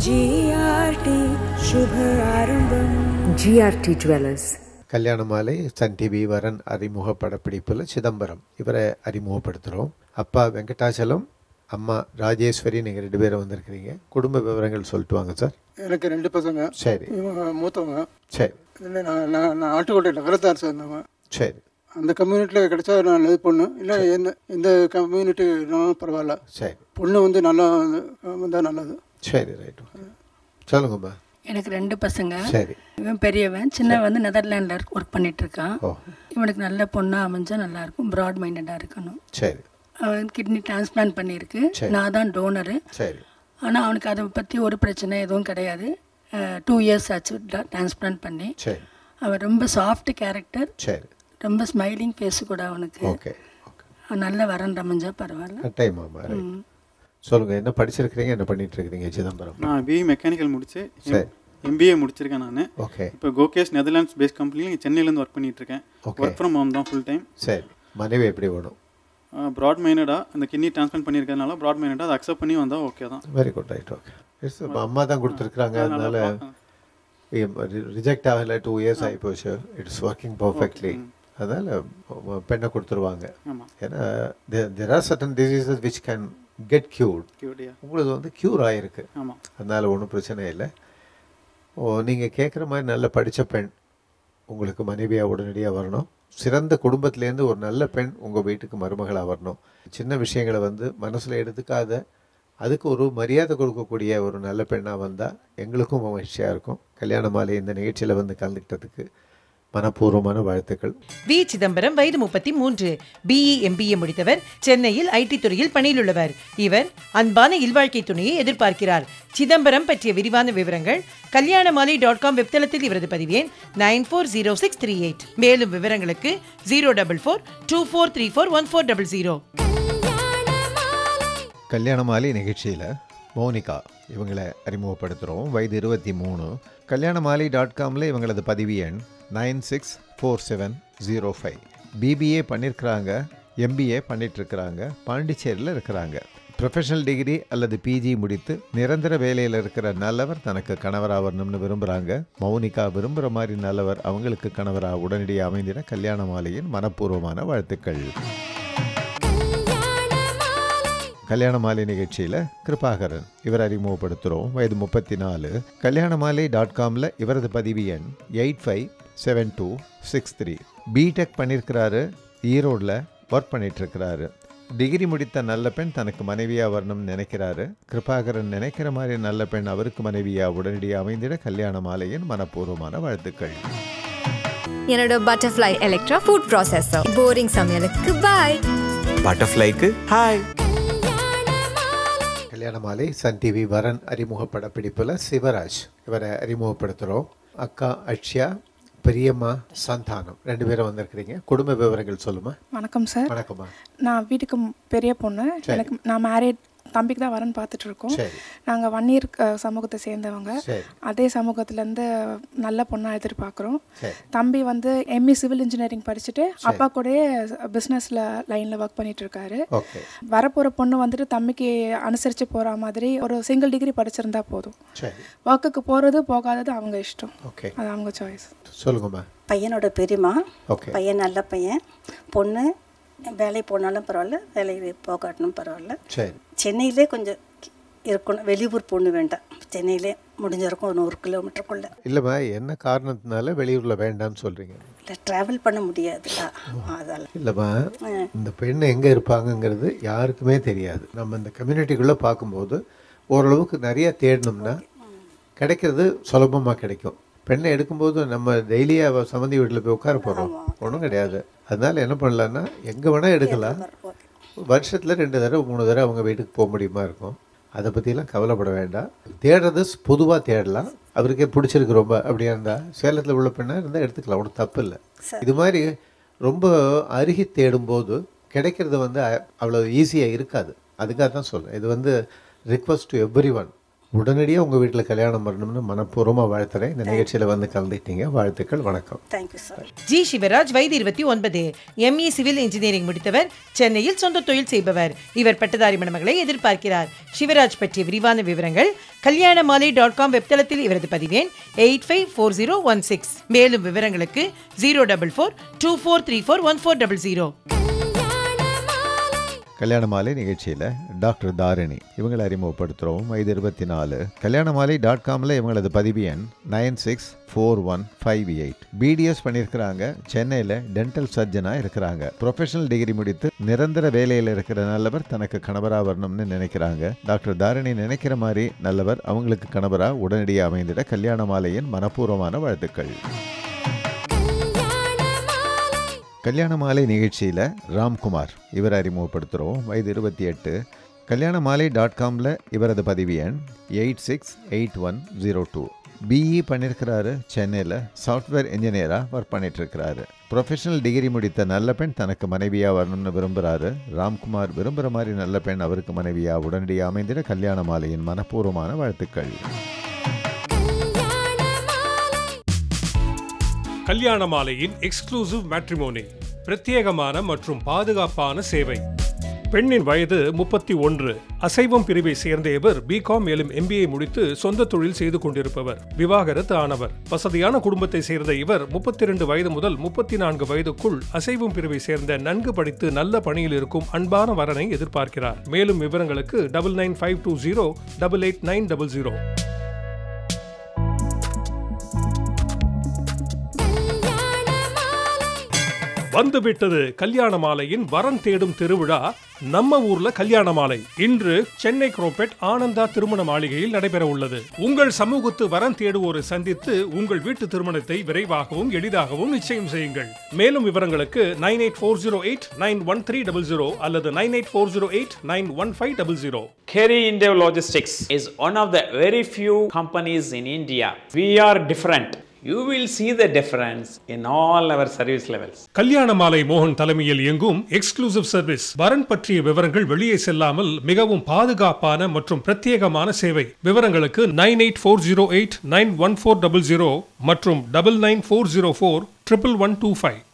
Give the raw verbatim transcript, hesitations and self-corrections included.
G R T शुभ आरंभम. G R T Jewelers. Kalyanamalai Sun TV வரன் அறிமுக படப்பிடிப்பில் சிதம்பரம் இவரை அறிமுகப்படுத்துகிறோம். அப்பா வெங்கடாச்சலம், அம்மா ராஜேஸ்வரி, நீங்கள் ரெண்டு பேரும் வந்திருக்கிறீங்க. குடும்ப விவரங்கள் சொல்லிட்டு வாங்க சார். எனக்கு ரெண்டு பசங்க. சரி. மூத்தவங்க. சரி. நான் நான் நாட்டுக்கோட்டை நகரத்தார் சேர்ந்தவங்க. சரி. அந்த கம்யூனிட்டியில் கிடைச்சா நான் இது பொண்ணு இல்லை எந்த எந்த கம்யூனிட்டினாலும் பரவாயில்ல. சரி. பொண்ணு வந்து நல்லா வந்தால் நல்லது. சரி, ரைட்டு. சொல்லுங்கம்மா. எனக்கு ரெண்டு பசங்க. சரி. இவன் பெரியவன், சின்ன வந்து நெதர்லாண்டில் ஒர்க் பண்ணிட்டு இருக்கான். இவனுக்கு நல்ல பொண்ணாக அமைஞ்சால் நல்லா இருக்கும், ப்ராட் மைண்டடாக இருக்கணும். சரி. அவன் கிட்னி டிரான்ஸ்பிளான்ட் பண்ணியிருக்கு, நான் தான் டோனரு. சரி. ஆனால் அவனுக்கு அதை பற்றி ஒரு பிரச்சனை எதுவும் கிடையாது. டூ இயர்ஸ் ஆச்சு டிரான்ஸ்பிளான்ட் பண்ணி. சரி. அவன் ரொம்ப சாஃப்ட் கேரக்டர். சரி. ரொம்ப ஸ்மைலிங் ஃபேஸு கூட அவனுக்கு. ஓகே. நல்ல வரன் அமைஞ்சா பரவாயில்ல. டைம் சொல்லுங்க, என்ன படிச்சிருக்கிறீங்க, என்ன பண்ணிட்டு இருக்கிறீங்க சிதம்பரம்? நான் பிஇ மெக்கானிக்கல் முடிச்சு எம்பிஏ முடிச்சிருக்கேன் நான். ஓகே. இப்போ கோகேஷ் நெதர்லாண்ட்ஸ் பேஸ் கம்பெனியில் சென்னையிலேருந்து ஒர்க் பண்ணிட்டு இருக்கேன். ஒர்க் ஃப்ரம் ஹோம் தான் ஃபுல் டைம். சரி. மனைவி எப்படி வேணும்? ப்ராட் மைண்டடாக அந்த கிட்னி டிரான்ஸ்பிளான்ட் பண்ணியிருக்கிறதுனால ப்ராட் மைண்டடாக அதை அக்செப்ட் பண்ணி வந்தால் ஓகே தான். Very good, right. Okay. It's அம்மா தான் கொடுத்துருக்குறாங்க, அதனால ரிஜெக்ட் ஆகலை. டூ இயர்ஸ் ஆகி போச்சு. It's working perfectly. அதனால் பெண்ணை கொடுத்துருவாங்க. ஏன்னா there are certain diseases which can get cured. உங்களுக்கு வந்து க்யூர் ஆகிருக்கு, அதனால் ஒன்றும் பிரச்சனை இல்லை. ஓ, நீங்கள் கேட்குற மாதிரி நல்ல படித்த பெண் உங்களுக்கு மனைவியாக உடனடியாக வரணும். சிறந்த குடும்பத்துலேருந்து ஒரு நல்ல பெண் உங்கள் வீட்டுக்கு மருமகளாக வரணும். சின்ன விஷயங்களை வந்து மனசில் எடுத்துக்காத, அதுக்கு ஒரு மரியாதை கொடுக்கக்கூடிய ஒரு நல்ல பெண்ணாக வந்தால் எங்களுக்கும் மகிழ்ச்சியாக இருக்கும். கல்யாணமாலை இந்த நிகழ்ச்சியில் வந்து கலந்துக்கிட்டதுக்கு மனப்பூர்வமான வாழ்த்துக்கள். வி சிதம்பரம் வயது முப்பத்தி மூன்று, பிஇ எம்பிஏ முடித்தவர். சென்னையில் ஐடி துறையில் பணியில் உள்ளவர். இவர் அன்பான இல்வாழ்க்கை துணையை எதிர்பார்க்கிறார். சிதம்பரம் பற்றிய விரிவான விவரங்கள் கல்யாணமாலை டாட் காம் வெப்தளத்தில் இவரது பதிவேன் nine four zero six three eight. மேலும் விவரங்களுக்கு zero double four two four three four one four double zero. Kalyanamalai நிகழ்ச்சியில் மௌனிகா இவங்களை அறிமுகப்படுத்துகிறோம். வயது இருபத்தி மூணு. கல்யாணமாலை டாட் காமில் இவங்களது பதிவு எண் nine six four seven zero five. BBA பண்ணியிருக்கிறாங்க, எம்பிஏ பண்ணிகிட்ருக்கிறாங்க, பாண்டிச்சேரியில் இருக்கிறாங்க. ப்ரொஃபஷனல் டிகிரி அல்லது பிஜி முடித்து நிரந்தர வேலையில் இருக்கிற நல்லவர் தனக்கு கணவராக வரணும்னு விரும்புகிறாங்க. மௌனிகா விரும்புகிற மாதிரி நல்லவர் அவங்களுக்கு கணவராக உடனடியாக அமைந்திட கல்யாணமாலையின் மனப்பூர்வமான வாழ்த்துக்கள். கல்யாணமாலை நிகழ்ச்சியில் கிருபாகரன் இவர் அறிமுகப்படுத்துகிறோம். வயது முப்பத்தி நாலு. கல்யாணமாலை டாட் காமில் இவரது பதிவு எண் eight five seven two six three. BTech பண்ணியிருக்கிறாரு, ஈரோடில் ஒர்க் பண்ணிகிட்ருக்கிறாரு. டிகிரி முடித்த நல்ல பெண் தனக்கு மனைவியாக வரணும்னு நினைக்கிறாரு. கிருபாகரன் நினைக்கிற மாதிரி நல்ல பெண் அவருக்கு மனைவியாக உடனடியாக அமைந்திட கல்யாணமாலையின் மனப்பூர்வமான வாழ்த்துக்கள். என்னோட butterfly electra food processor. Boring சமையலுக்கு பாய், பட்டர்ஃப்ளைக்கு ஹாய். கல்யாணமாலை சன் டிவி வரன் அறிமுக படப்பிடிப்பில் சிவராஜ் இவரை அறிமுகப்படுத்துகிறோம். அக்கா அக்ஷயா, பெரியம்மா சந்தானம் ரெண்டு பேரும் வந்திருக்கிறீங்க. குடும்ப விவரங்கள் சொல்லுமா. வணக்கம் சார். வணக்கம்மா. நான் வீட்டுக்கு பெரிய பொண்ணு. எனக்கு நான் மேரேட், தம்பிக்கு தான் வரன்னு பார்த்துட்டு இருக்கோம். நாங்கள் வன்னியர் சமூகத்தை சேர்ந்தவங்க. அதே சமூகத்துலேருந்து நல்ல பொண்ணாக எதிர்பார்க்குறோம். தம்பி வந்து எம்இ சிவில் இன்ஜினியரிங் படிச்சுட்டு அப்பா கூடயே பிஸ்னஸில் லைனில் ஒர்க் பண்ணிட்டு இருக்காரு. வரப்போகிற பொண்ணு வந்துட்டு தம்பிக்கு அனுசரித்து போகிற மாதிரி ஒரு சிங்கிள் டிகிரி படிச்சிருந்தா போதும். ஒர்க்குக்கு போகிறது போகாதது அவங்க இஷ்டம், அது அவங்க சாய்ஸ். சொல்லுங்கம்மா. பையனோட பெரியம்மா, பையன் நல்ல பையன். பொண்ணு வேலை போனாலும் பரவாயில்ல, வேலை போகாட்டணும் பரவாயில்ல. சென்னையிலே கொஞ்சம் இருக்கணும், வெளியூர் பொண்ணு வேண்டாம். சென்னையிலே முடிஞ்சிருக்கும் ஒரு நூறு கிலோமீட்டருக்குள்ள. இல்லைம்மா, என்ன காரணத்தினால வெளியூரில் வேண்டாம்னு சொல்கிறீங்க? இல்லை, ட்ராவல் பண்ண முடியாதுல்ல, அதால். இல்லைம்மா, இந்த பெண் எங்கே இருப்பாங்கங்கிறது யாருக்குமே தெரியாது. நம்ம இந்த கம்யூனிட்டிக்குள்ளே பார்க்கும்போது ஓரளவுக்கு நிறைய தேடணும்னா கிடைக்கிறது சுலபமாக கிடைக்கும். பெண்ணை எடுக்கும்போது நம்ம டெய்லியாக சம்மந்தி வீட்டில் போய் உட்கார போகிறோம், ஒன்றும் கிடையாது. அதனால் என்ன பண்ணலான்னா எங்கே வேணால் எடுக்கலாம். வருஷத்தில் ரெண்டு தடவை மூணு தடவை அவங்க வீட்டுக்கு போக முடியுமா இருக்கும். அதை பற்றிலாம் கவலைப்பட வேண்டாம். தேடுறது பொதுவாக தேடலாம். அவருக்கே பிடிச்சிருக்கு ரொம்ப அப்படியா இருந்தால் சேலத்தில் உள்ள பெண்ணாக இருந்தால் எடுத்துக்கலாம், ஒன்றும் தப்பு இல்லை. இது மாதிரி ரொம்ப அருகி தேடும்போது கிடைக்கிறது வந்து அவ்வளோ ஈஸியாக இருக்காது. அதுக்காக தான் சொல்கிறேன். இது வந்து ரிக்வஸ்ட் டு எவ்ரி ஒன். உடனடியாக உங்கள் வீட்டில் கல்யாணம் பண்ணணும்னு மனப்பூர்வமாக வாழ்த்துறேன். இந்த நிகழ்ச்சியில் வந்து கலந்துட்டீங்க. வாழ்த்துக்கள். வணக்கம். Thank you sir. ஜி சிவராஜ், வயது இருபத்தி ஒன்பது, எம்இ சிவில் இன்ஜினியரிங் முடித்தவர், சென்னையில் சொந்த தொழில் செய்பவர். இவர் பட்டதாரி மணமகளை எதிர்பார்க்கிறார். சிவராஜ் பற்றிய விரிவான விவரங்கள் கல்யாணமாலை டாட் காம் வெப்தளத்தில் இவரது பதிவேன் eight five four zero one six. மேலும் விவரங்களுக்கு zero double four two four three four one four double zero. Kalyanamalai நிகழ்ச்சியில் டாக்டர் தாரிணி இவங்களை அறிமுகப்படுத்துகிறோம். வயது இருபத்தி நாலு. கல்யாணமாலை டாட் காமில் இவங்களது பதிவு எண் nine six four one five eight. BDS பண்ணியிருக்கிறாங்க. சென்னையில் டென்டல் சர்ஜனாக இருக்கிறாங்க. ப்ரொஃபஷனல் டிகிரி முடித்து நிரந்தர வேலையில் இருக்கிற நல்லவர் தனக்கு கணவராக வரணும்னு நினைக்கிறாங்க. டாக்டர் தாரிணி நினைக்கிற மாதிரி நல்லவர் அவங்களுக்கு கணவராக உடனடியாக அமைந்திட கல்யாணமாலையின் மனப்பூர்வமான வாழ்த்துக்கள். கல்யாணமாலை நிகழ்ச்சியில் ராம்குமார் இவர் அறிமுகப்படுத்துகிறோம். வயது இருபத்தி எட்டு. கல்யாணமாலை டாட் காமில் இவரது பதிவு எண் eight six eight one zero two. BE பண்ணியிருக்கிறாரு. சென்னையில் சாஃப்ட்வேர் இன்ஜினியராக ஒர்க் பண்ணிட்டுருக்கிறாரு. ப்ரொஃபஷனல் டிகிரி முடித்த நல்ல பெண் தனக்கு மனைவியாக வரணும்னு விரும்புகிறாரு. ராம்குமார் விரும்புகிற மாதிரி நல்ல பெண் அவருக்கு மனைவியாக உடனடியாக அமைந்திட கல்யாணமாலையின் மனப்பூர்வமான வாழ்த்துக்கள். கல்யாணமாலையின் எக்ஸ்க்ளூசிவ் மேட்ரிமோனி, பிரத்யேகமான மற்றும் பாதுகாப்பான சேவை. பெண்ணின் வயது முப்பத்தி ஒன்று. அசைவம் பிரிவை சேர்ந்த இவர் பிகாம் மேலும் எம்பிஏ முடித்து சொந்த தொழில் செய்து கொண்டிருப்பவர். விவாகரத்து ஆனவர். வசதியான குடும்பத்தை சேர்ந்த இவர் முப்பத்தி இரண்டு வயது முதல் முப்பத்தி நான்கு வயதுக்குள் அசைவம் பிரிவை சேர்ந்த நன்கு படித்து நல்ல பணியில் இருக்கும் அன்பான வரனை எதிர்பார்க்கிறார். மேலும் விவரங்களுக்கு double nine five two zero double eight nine double zero. வந்துவிட்டது கல்யாணமாலையின் வரன் தேடும் திருவிழா. நம்ம ஊர்ல கல்யாணமாலை இன்று சென்னை குரோபெட் ஆனந்தா திருமண மாளிகையில் நடைபெற உள்ளது. உங்கள் சமூகத்து வரன் தேடுவோரை சந்தித்து உங்கள் வீட்டு திருமணத்தை விரைவாகவும் எளிதாகவும் நிச்சயம் செய்யுங்கள். மேலும் விவரங்களுக்கு nine eight four zero eight nine one three double zero அல்லது nine eight four zero eight nine one five double zero. Kerry India Logistics is one of the very few companies in India. We are different. You will see the difference in all our service levels. Kalyanamalai மோகன் தலைமையில் இயங்கும் exclusive service. வரன் பற்றிய விவரங்கள் வெளியே செல்லாமல் மிகவும் பாதுகாப்பான மற்றும் பிரத்யேகமான சேவை. விவரங்களுக்கு nine eight four zero eight nine one four double zero மற்றும் double nine four zero four triple one two five.